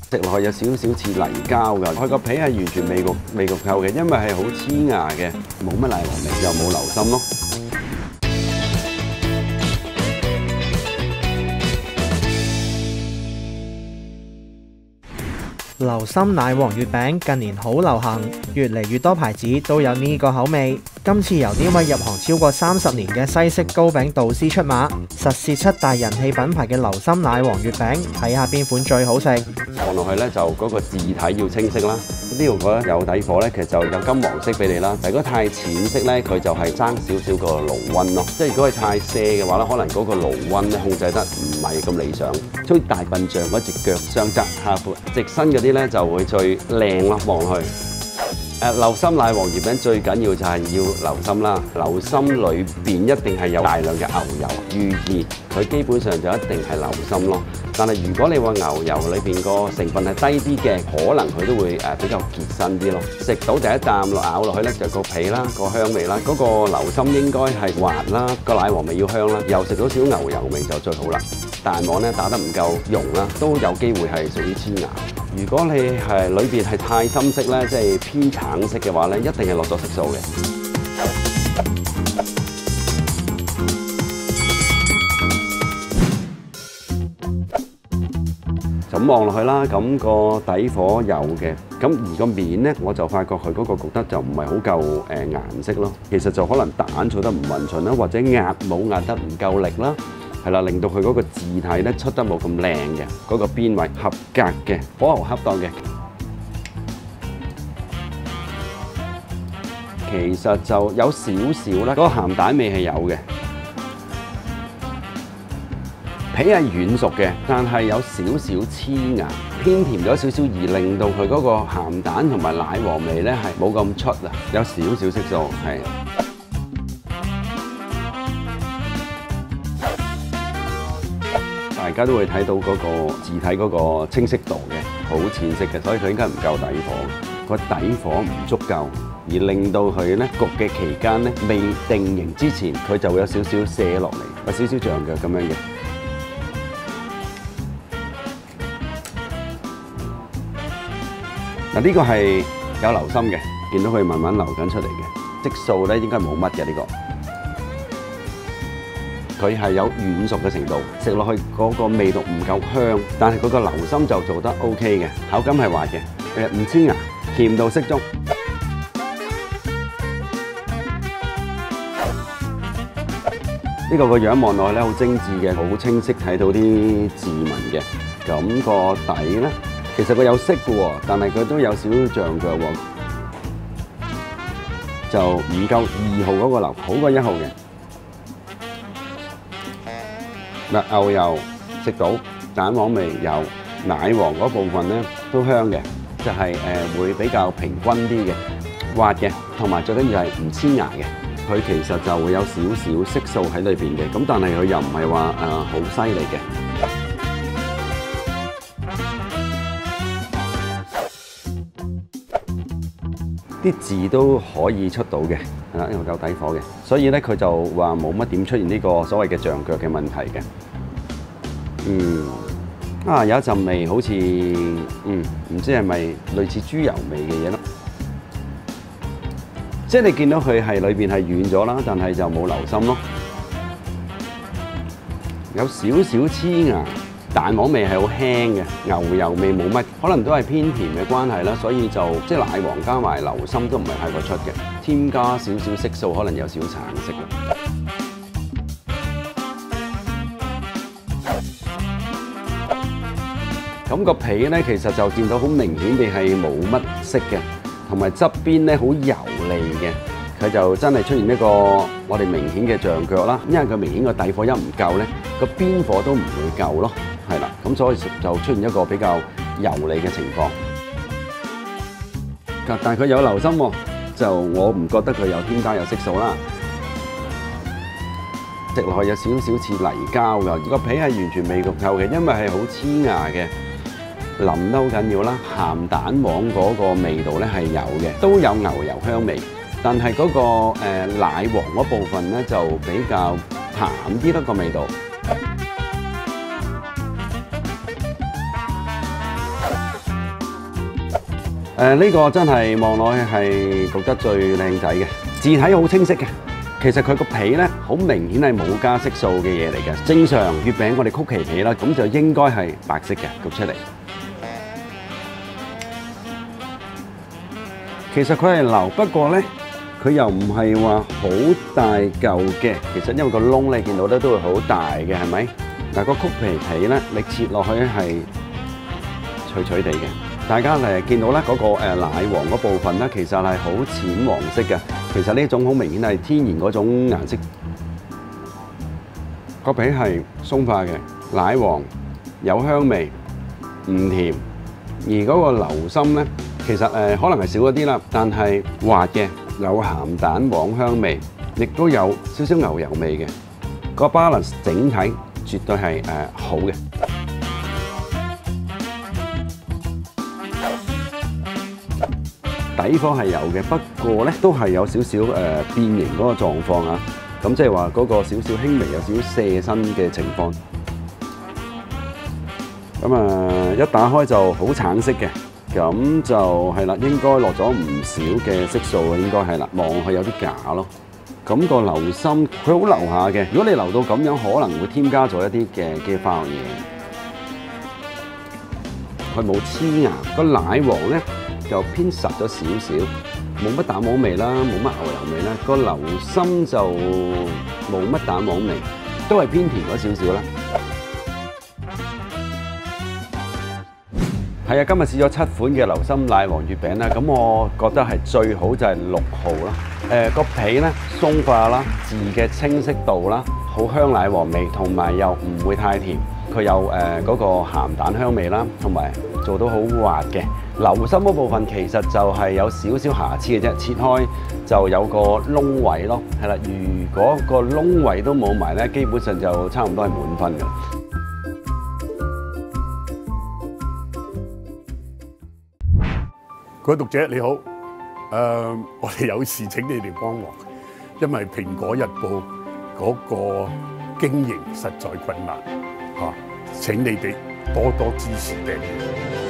食落去有少少似泥膠㗎。佢個皮係完全未焗透嘅，因為係好黐牙嘅，冇乜奶黃味，又冇流心咯。 流心奶黃月餅近年好流行，越嚟越多牌子都有呢個口味。今次由呢位入行超過30年嘅西式糕餅導師出馬，實試7大人氣品牌嘅流心奶黃月餅，睇下邊款最好食。 望落去咧就嗰個字體要清晰啦。呢度覺得有底火咧，其實就有金黃色俾你啦。但如果太淺色咧，佢就係爭少少個爐溫咯。即係如果係太瀉嘅話咧，可能嗰個爐溫咧控制得唔係咁理想。好似大笨象嗰隻腳雙側下闊，直身嗰啲咧就會最靚咯，望落去。流心奶黃月餅最緊要就係要流心啦，流心裏邊一定係有大量嘅牛油，寓意佢基本上就一定係流心咯。但係如果你話牛油裏邊個成分係低啲嘅，可能佢都會比較結身啲咯。食到第一啖咬落去咧，就個皮啦、個香味啦，嗰個流心應該係滑啦，個奶黃味要香啦，又食到少牛油味就最好啦。蛋黃咧打得唔夠溶啦，都有機會係屬於黐牙。如果你係裏邊係太深色咧，即係偏橙色嘅話咧，一定係落咗色素嘅。咁望落去啦，咁個底火有嘅，咁而個面咧，我就發覺佢嗰個焗得就唔係好夠顏色咯。其實就可能蛋做得唔勻順啦，或者壓得唔夠力啦。係啦，令到佢嗰個字體咧出得冇咁靚嘅，嗰個邊位合格嘅，火候恰當嘅。其實就有少少啦，嗰個鹹蛋味係有嘅。皮係軟熟嘅，但係有少少黐牙，偏甜咗少少，而令到佢嗰個鹹蛋同埋奶黃味咧係冇咁出啊，有少少色素係。大家都會睇到嗰個字體嗰個清晰度嘅，好淺色嘅，所以佢應該唔夠底火。個底火唔足夠，而令到佢咧焗嘅期間咧未定型之前，佢就會有少少瀉落嚟，有少少像腳咁樣嘅。嗱，呢個係有流心嘅，見到佢慢慢流緊出嚟嘅，色素咧應該冇乜嘅呢個。佢係有軟熟嘅程度，食落去嗰個味道唔夠香，但係嗰個流心就做得 OK 嘅，口感係滑嘅，唔黐牙，甜度適中。呢個個樣望落去咧好精緻嘅，好清晰睇到啲字紋嘅。咁個底咧，其實佢有色嘅喎，但係佢都有少少像腳喎，就唔夠2號嗰個流，好過1號嘅。嗱，牛油食到，蛋黃味有，奶黃嗰部分咧都香嘅，就係會比較平均啲嘅，滑嘅，同埋最緊要係唔黐牙嘅。佢其實就會有少少色素喺裏邊嘅，咁但係佢又唔係話好犀利嘅。啲字都可以出到嘅，係啦，因為夠底火嘅，所以咧佢就話冇乜點出現呢個所謂嘅脹腳嘅問題嘅。有一陣味好似唔知係咪類似豬油味嘅嘢咯。即係你見到佢係裏邊係軟咗啦，但係就冇流心咯，有少少黐牙。蛋黃味係好輕嘅，牛油味冇乜，可能都係偏甜嘅關係啦，所以就即係奶黃加埋流心都唔係太過出嘅，添加少少色素，可能有少少橙色啦。咁個皮咧，其實就見到好明顯地係冇乜色嘅，同埋側邊咧好油膩嘅。佢就真係出現一個我哋明顯嘅脹腳啦，因為佢明顯個底火一唔夠咧，個邊火都唔會夠咯，係啦，咁所以就出現一個比較油膩嘅情況。但係佢有流心喎，就我唔覺得佢有添加有色素啦。食落去有少少似泥膠㗎，個皮係完全未焗透嘅，因為係好黐牙嘅，腍得好緊要啦。鹹蛋黃嗰個味道咧係有嘅，都有牛油香味。但係嗰個奶黃嗰部分咧就比較淡啲咯，個味道。 呢個真係望落去係焗得最靚仔嘅，字體好清晰嘅。其實佢個皮咧好明顯係冇加色素嘅嘢嚟嘅。正常月餅我哋曲奇皮啦，咁就應該係白色嘅焗出嚟。其實佢係流，不過咧佢又唔係話好大嚿嘅。其實因為個窿你見到咧都會好大嘅，係咪？但係個曲奇皮咧，你切落去係脆脆地嘅。大家見到咧嗰個奶黃嗰部分咧，其實係好淺黃色嘅。其實呢種好明顯係天然嗰種顏色。個皮係鬆化嘅，奶黃有香味，唔甜。而嗰個流心咧，其實可能係少一啲啦，但係滑嘅，有鹹蛋黃香味，亦都有少少牛油味嘅。個 balance 整體絕對係好嘅。底方係有嘅，不過咧都係有少少變形嗰個狀況啊。咁即係話嗰個少少輕微有少少卸身嘅情況。咁一打開就好橙色嘅，咁就係啦，應該落咗唔少嘅色素啊，應該係啦，望佢有啲假咯。咁個流心佢好流下嘅，如果你流到咁樣，可能會添加咗一啲嘅化學嘢。佢冇黐牙，個奶黃咧就偏實咗少少，冇乜蛋黃味啦，冇乜牛油味啦。個流心就冇乜蛋黃味，都係偏甜咗少少啦。係啊，今日試咗7款嘅流心奶黃月餅啦，咁我覺得係最好就係6號啦。個皮咧鬆化啦，字嘅清晰度啦，好香奶黃味，同埋又唔會太甜。佢有嗰個鹹蛋香味啦，同埋做到好滑嘅。流心嗰部分其實就係有少少瑕疵嘅啫，切開就有個窿位咯，係啦。如果個窿位都冇埋咧，基本上就差唔多係滿分㗎。 各位讀者你好，我哋有事請你哋幫忙，因為《蘋果日報》嗰個經營實在困難嚇，請你哋多多支持訂閱。